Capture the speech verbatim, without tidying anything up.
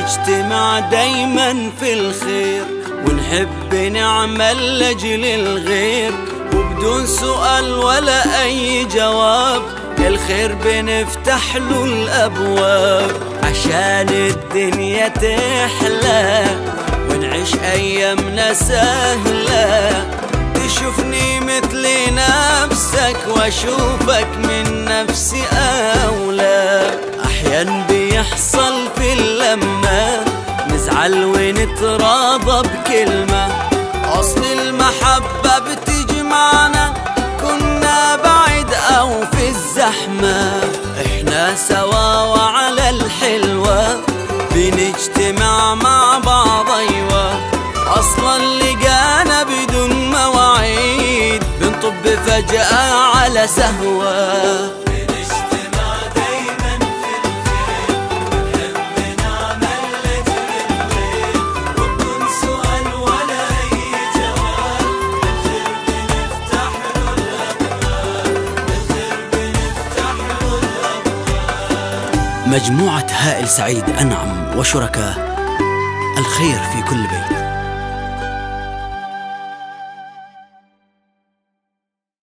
بنجتمع دايما في الخير، ونحب نعمل لأجل الغير، وبدون سؤال ولا أي جواب الخير بنفتح له الأبواب، عشان الدنيا تحلى ونعيش أيامنا سهلة. تشوفني مثل نفسك واشوفك من نفسي أولى. أحيان بيحصل في اللمة نزعل ونتراضى بكلمة، أصل المحبة بتجمعنا كنا بعيد أو في الزحمة. إحنا سوا وعلى الحلوة بنجتمع مع بعض، أيوة أصلا لقانا بدون مواعيد بنطب فجأة على سهوة. بنجتمع دايما في الخير، بنحب نعمل لأجل الخير، وبدون سؤال ولا أي جواب الخير بنفتح له الأبواب، الخير بنفتح له الأبواب. مجموعة هائل سعيد أنعم وشركاه، الخير في كل بيت.